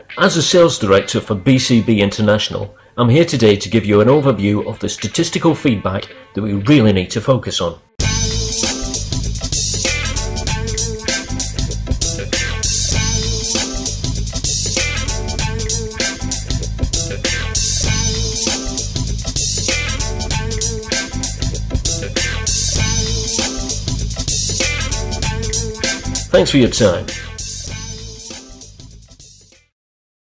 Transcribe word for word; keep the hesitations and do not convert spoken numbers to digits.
As a sales director for B C B International, I'm here today to give you an overview of the statistical feedback that we really need to focus on. Thanks for your time.